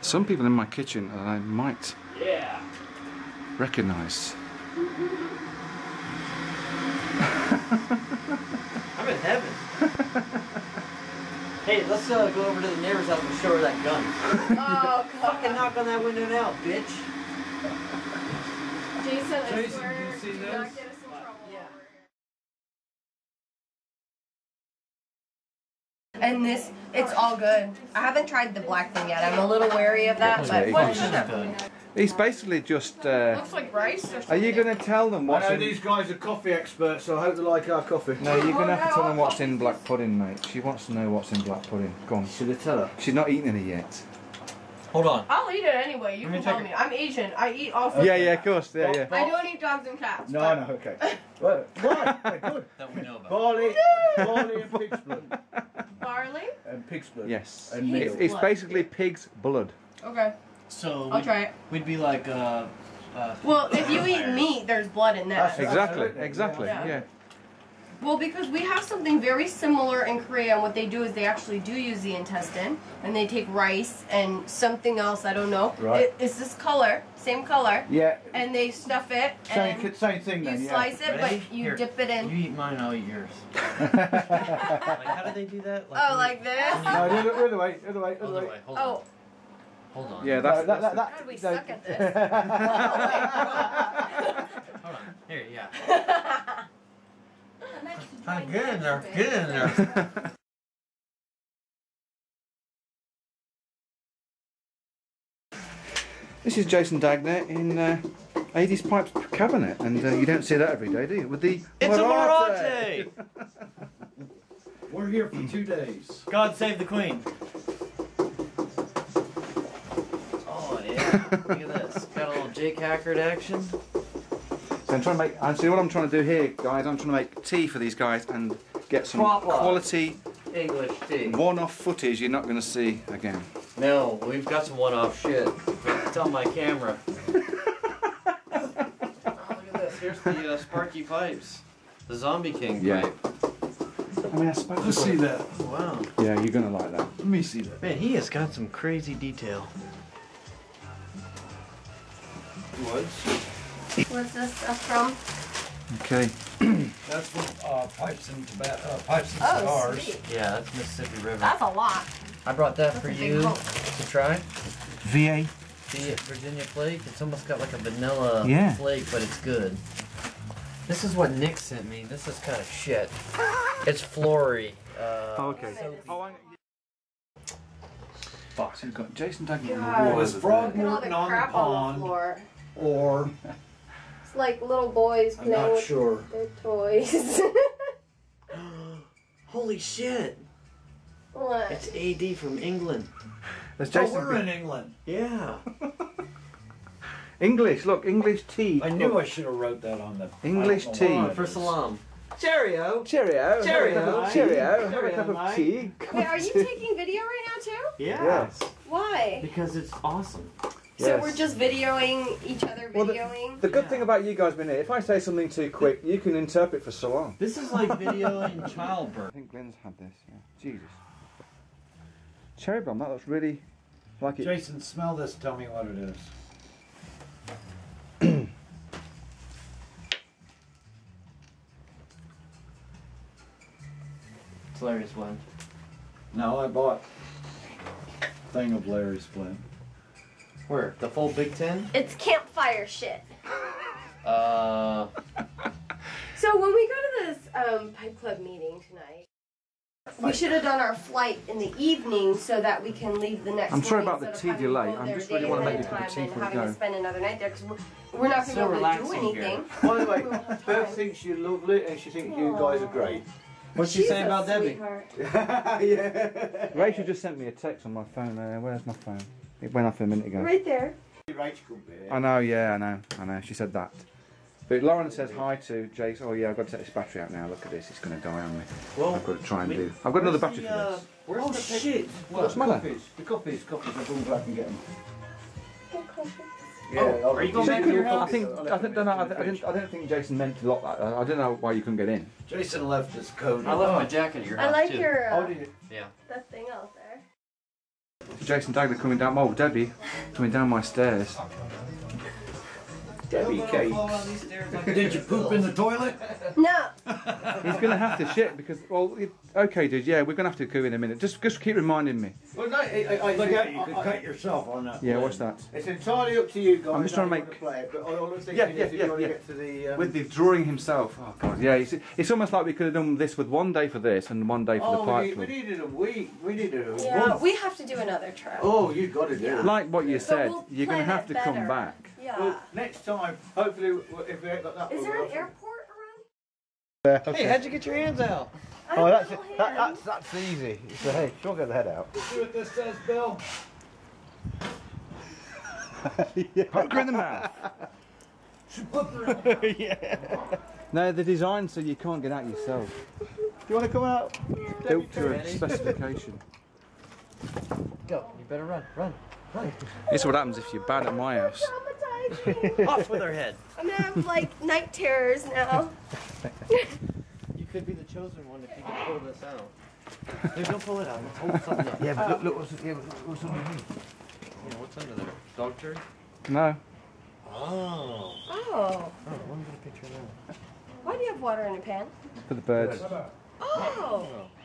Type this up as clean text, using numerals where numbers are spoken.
some people in my kitchen that I might recognise. I'm in heaven. Hey, let's go over to the neighbor's house and show her that gun. Oh, God. Fucking knock on that window now, bitch. Jayson, I Jayson, swear, do you see do this? not get us in trouble. Yeah. And this, it's all good. I haven't tried the black thing yet. I'm a little wary of that, but what is it? He's basically just. Looks like rice or something. Are you going to tell them what's I know in? these guys are coffee experts, so I hope they like our coffee. No, you're going to have to tell them what's in black pudding, mate. She wants to know what's in black pudding. Go on. Should I tell her? She's not eaten any yet. Hold on. I'll eat it anyway. You can tell me. I'm Asian. I eat all food. Yeah, of course. Yeah. I don't eat dogs and cats. No, no, okay. Well, right, yeah, good. That we know about. Barley and pig's blood. Barley? And pig's blood. Yes. And meal. It's basically pig's blood. Okay. So I'll try it. We'd be like, Well, if you eat meat, there's blood in that. Exactly. Yeah. Well, because we have something very similar in Korea, and what they do is they actually do use the intestine, and they take rice and something else, I don't know. Right. It's this color, same color. Yeah. And they stuff it, and Same thing then, you slice it, Ready? but you Here. dip it in. You eat mine, I'll eat yours. Like, how do they do that? Oh, like this? No, the other way. Other way. Hold on. Oh. Hold on. Yeah, that's that. God, we suck at this. Hold on. Here, yeah. Get in there. Get in there. This is Jayson Dagner in 80s Pipes cabinet, and you don't see that every day, do you? With the It's a Marathi! We're here for 2 days. God save the Queen. Oh, yeah. Look at this. Got a little Jake Hackard action. So I'm trying to make. See what I'm trying to do here, guys. I'm trying to make tea for these guys and get some quality English tea. one-off footage you're not going to see again. No, we've got some one-off shit. It's on my camera. Oh, look at this. Here's the Sparky Pipes. The Zombie King pipe. I mean, I suppose. Let's see that. Wow. Yeah, you're going to like that. Let me see that. Man, he has got some crazy detail. Woods. Where's this stuff from? Okay. That's from pipes and pipes and Oh, cigars. sweet. Yeah, that's Mississippi River. That's a lot. I brought that That's for a big you hulk. to try. VA. See it, Virginia Flake? It's almost got like a vanilla flake, but it's good. This is what Nick sent me. This is kind of shit. It's flory. Okay. Fuck, so you've got Jayson Dagner God. on the wall. Was frog Look at all the Morton on the crap on the pond, floor. or It's like little boys I'm playing not with sure. their toys. Holy shit! What? It's AD from England. There's Oh, Jayson. we're in England. Yeah. English, look, English tea. I knew I should have wrote that on the English I don't know tea. why Come on, it for is. salam. Cheerio! Cheerio. Cheerio. Cheerio. Have a Cheerio, cup of mate. tea. Wait, are you taking video right now too? Yes. Why? Because it's awesome. So Yes. we're just videoing each other Well, videoing? The good thing about you guys being here, if I say something too quick, you can interpret for so long. This is like videoing I childbirth. think Glenn's had this. Yeah. Jesus. Cherry bomb. That looks really like it. Jayson, smell this. Tell me what it is. It's Larry's blend. No, I bought a thing of Larry's blend. Where? The full Big Ten? It's campfire shit. Uh. So when we go to this Pipe Club meeting tonight, we should have done our flight in the evening so that we can leave the next I'm sorry morning about the instead tea of having delay. to go I'm there just really day want to and make you a cup night of tea and before we having go. to spend another night there because we're not going to So be able to do relaxing anything. By the way, We won't have Beth time. thinks you're lovely and she thinks you guys are great. What's she She's saying a about Debbie? sweetheart. Yeah. Rachel just sent me a text on my phone. Where's my phone? It went off a minute ago. Right there. Rachel could be. I know, yeah, I know. She said that. But Lauren says hi to Jace. Oh yeah, I've got to take this battery out now. Look at this, it's going to die on me. Well, I've got to try and do. I've got another battery for this. Where's Oh the shit! What's the matter? The copies. I'll go back and get them. Oh, are you going back to your house? I don't think Jason meant to lock that. I don't know why you couldn't get in. Jason left his code. I left my jacket at your house I like too. your Oh, did you? Yeah. that thing out there. Jayson and Dag are coming down. Oh, Debbie coming down my stairs. Debbie cakes. Did you poop in the toilet? No. He's gonna have to shit because, well, okay, dude. Yeah, we're gonna have to coo in a minute. Just keep reminding me. Well, no, Look out, you could cut yourself on that. Yeah, what's that? It's entirely up to you guys. I'm just trying to how you make- wanna play it, but all I'm thinking Yeah, is yeah, if you yeah, want to yeah. get to the. With the drawing himself. Oh god, yeah. It's almost like we could have done this with one day for this and one day for the pipe we club. needed a week. We needed a Yeah, month. we have to do another trip. Oh, you got to do it. Like what you said, we'll you're gonna plan have it to come better. back. Yeah. Well, next time, hopefully, if we ain't got that. Is we'll there an also- airport around? Hey, how'd you get your hands out? I Oh, have that's little it. hands. That's easy. So hey, don't get the head out. See what this says, Bill? Poker in the mouth. No, they're designed so you can't get out yourself. Do you want to come out? Built to a specification. Go. You better run. Run. This is what happens if you're bad at my house. Traumatized. Off with her head. I'm gonna have like night terrors now. You could be the chosen one if you can pull this out. Dude, don't pull it out. Let's hold something up. Yeah, but look what's underneath. Yeah, what's under there? Dog turd? No. Oh. Oh. Let me get a picture of that. Why do you have water in a pan? For the birds. Oh.